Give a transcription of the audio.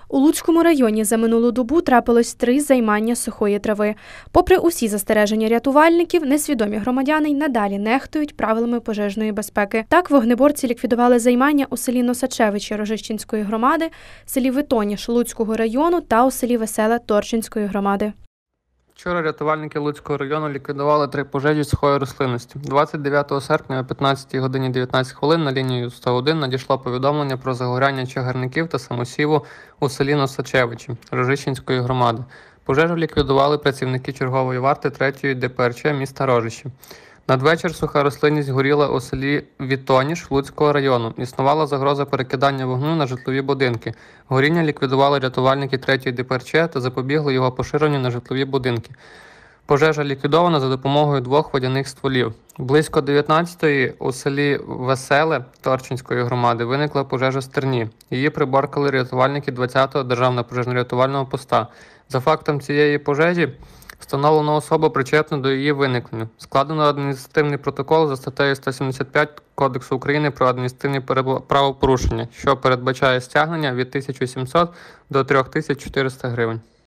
У Луцькому районі за минулу добу трапилось 3 займання сухої трави. Попри усі застереження рятувальників, несвідомі громадяни й надалі нехтують правилами пожежної безпеки. Так, вогнеборці ліквідували займання у селі Носачевичі Рожищенської громади, селі Витоніж Луцького району та у селі Веселе Торчинської громади. Вчора рятувальники Луцького району ліквідували 3 пожежі сухої рослинності. 29 серпня о 15 годині 19 хвилин на лінію 101 надійшло повідомлення про загоряння чагарників та самосіву у селі Носачевичі Рожищенської громади. Пожежу ліквідували працівники чергової варти 3-ї ДПРЧ міста Рожищі. Надвечір суха рослинність горіла у селі Вітоніж Луцького району. Існувала загроза перекидання вогню на житлові будинки. Горіння ліквідували рятувальники 3-ї ДПРЧ та запобігли його поширенню на житлові будинки. Пожежа ліквідована за допомогою 2 водяних стволів. Близько 19-ї у селі Веселе Торчинської громади виникла пожежа в стерні. Її приборкали рятувальники 20-го Державного пожежно-рятувального поста. За фактом цієї пожежі встановлено особу, причетну до її виникнення. Складено адміністративний протокол за статтею 175 Кодексу України про адміністративні правопорушення, що передбачає стягнення від 1700 до 3400 гривень.